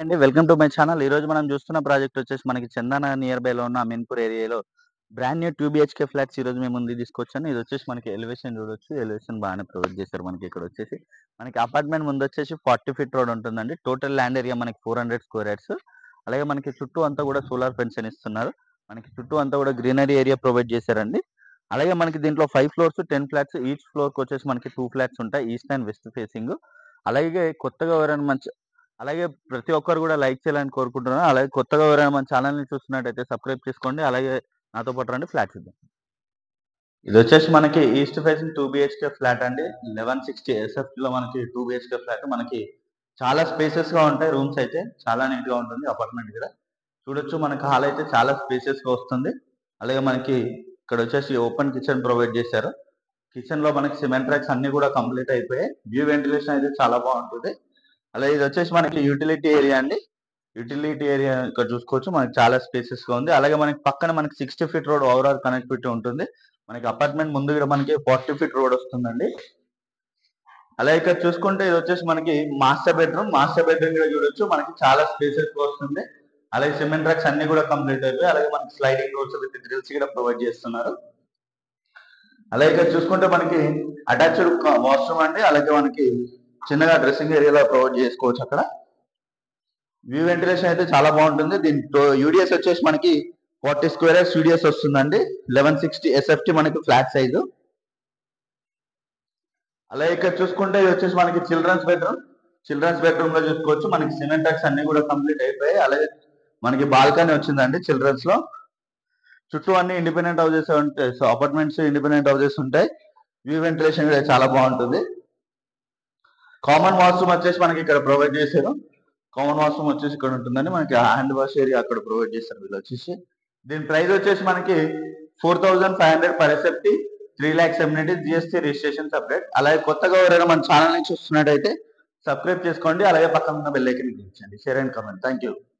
అండి welcome to my channel. ఈరోజు మనం చూస్తున్న ప్రాజెక్ట్ వచ్చేసి మనకి చందానగర్ నియర్ బైలో ఉన్న అమీన్పూర్ ఏరియాలో బ్రాండ్ న్యూ 2 BHK ఫ్లాట్స్ ఈరోజు మేము ముందుకు తీసుకొచ్చాను. ఇది వచ్చేసి మనకి ఎలివేషన్ చూడొచ్చు. ఎలివేషన్ బాగానే ప్రొవైడ్ చేశారు మనకి. ఇక్కడ వచ్చేసి మనకి అపార్ట్మెంట్ ముందు వచ్చేసి 40 ఫీట్ రోడ్ ఉంటుందండి. టోటల్ ల్యాండ్ ఏరియా మనకి 400 స్క్వేర్ యార్డ్స్. అలాగే మనకి చుట్టూ అంతా కూడా సోలార్ ఫెన్షన్ ఇస్తున్నారు. మనకి చుట్టూ అంతా కూడా గ్రీనరీ ఏరియా ప్రొవైడ్ చేశారండి. అలాగే మనకి దీంట్లో 5 ఫ్లోర్స్ 10 ఫ్లాట్స్, ఈచ్ ఫ్లోర్కి వచ్చేసి మనకి 2 ఫ్లాట్స్ ఉంటాయి, ఈస్ట్ అండ్ వెస్ట్ ఫేసింగ్. అలాగే కొత్తగా ఎవరైనా మంచి అలాగే ప్రతి ఒక్కరు కూడా లైక్ చేయాలని కోరుకుంటున్నాను. అలాగే కొత్తగా ఎవరైనా మన ఛానల్‌ని చూస్తున్నట్టయితే సబ్స్క్రైబ్ చేసుకోండి. అలాగే నాతో పాటు రండి ఫ్లాట్ చూద్దాం. ఇది వచ్చేసి మనకి ఈస్ట్ ఫేసింగ్ 2 BHK ఫ్లాట్ అండి. 1160 ఎస్ఎఫ్‌లో మనకి 2 BHK ఫ్లాట్. మనకి చాలా స్పేసెస్‌గా ఉంటాయి. రూమ్స్ అయితే చాలా నీట్‌గా ఉంటుంది అపార్ట్మెంట్ కూడా. చూడొచ్చు మనకి హాల్ అయితే చాలా స్పేసెస్‌గా వస్తుంది. అలాగే మనకి ఇక్కడ వచ్చేసి ఓపెన్ కిచెన్ ప్రొవైడ్ చేశారు. కిచెన్‌లో మనకి సిమెంట్ ట్రాక్స్ అన్నీ కూడా కంప్లీట్ అయిపోయాయి. వ్యూ వెంటిలేషన్ అయితే చాలా బాగుంటుంది. అలాగే ఇది వచ్చేసి మనకి యూటిలిటీ ఏరియా అండి. యూటిలిటీ ఏరియా ఇక్కడ చూసుకోవచ్చు. మనకి చాలా స్పేసెస్‌గా ఉంది. అలాగే మనకి పక్కన మనకి 60 ఫీట్ రోడ్ ఓవరాల్ కనెక్టివిటీ ఉంటుంది. మనకి అపార్ట్మెంట్ ముందు కూడా మనకి 40 ఫీట్ రోడ్ వస్తుందండి. అలాగే ఇక్కడ చూసుకుంటే ఇది వచ్చేసి మనకి మాస్టర్ బెడ్రూమ్. మాస్టర్ బెడ్రూమ్ కూడా చూడొచ్చు. మనకి చాలా స్పేసెస్‌గా వస్తుంది. అలాగే సిమెంట్ ట్రాక్స్ అన్ని కూడా కంప్లీట్ అయిపోయాయి. అలాగే మనకి స్లైడింగ్ డోర్స్ విత్ గ్రిల్స్ కూడా ప్రొవైడ్ చేస్తున్నారు. అలాగే ఇక్కడ చూసుకుంటే మనకి అటాచ్డ్ వాష్రూమ్ అండి. అలాగే మనకి చిన్నగా డ్రెస్సింగ్ ఏరియాలో ప్రొవైడ్ చేసుకోవచ్చు అక్కడ. వ్యూ వెంటిలేషన్ అయితే చాలా బాగుంటుంది. దీంట్లో యూడిఎస్ వచ్చేసి మనకి 40 స్క్వేర్ యార్డ్స్ యూడిఎస్ వస్తుందండి. 1160 ఎస్ఎఫ్టీ మనకి ఫ్లాట్ సైజు. అలాగే ఇక్కడ చూసుకుంటే ఇది వచ్చేసి మనకి చిల్డ్రన్స్ బెడ్రూమ్. చిల్డ్రన్స్ బెడ్రూమ్ లో చూసుకోవచ్చు. మనకి సిమెంట్ వర్క్స్ అన్ని కూడా కంప్లీట్ అయిపోయాయి. అలాగే మనకి బాల్కనీ వచ్చిందండి చిల్డ్రన్స్ లో. చుట్టూ అన్ని ఇండిపెండెంట్ హౌసెస్ ఉంటాయి. సో అపార్ట్మెంట్స్ ఇండిపెండెంట్ హౌసెస్ ఉంటాయి. వ్యూ వెంటిలేషన్ కూడా చాలా బాగుంటుంది. కామన్ వాష్రూమ్ వచ్చేసి మనకి ఇక్కడ ప్రొవైడ్ చేశారు. కామన్ వాష్రూమ్ వచ్చేసి ఇక్కడ ఉంటుందండి. మనకి హ్యాండ్ వాష్ ఏరియా అక్కడ ప్రొవైడ్ చేస్తారు వీళ్ళు వచ్చేసి. దీని ప్రైస్ వచ్చేసి మనకి 4500 per SFT, 3 lakhs amenity, GST registration separate. అలాగే కొత్తగా ఎవరైనా మన ఛానల్ నుంచి చూస్తున్నట్టయితే సబ్స్క్రైబ్ చేసుకోండి. అలాగే పక్కన ఉన్న బెల్ ఐకాన్ క్లిక్ చేయండి. Share and comment. Thank you.